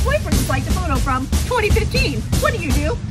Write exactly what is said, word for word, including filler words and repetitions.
boyfriend just liked a photo from twenty fifteen. What do you do?